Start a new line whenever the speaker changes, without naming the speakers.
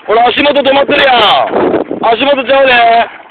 ほら、足元止まってるやん。足元ちゃうで。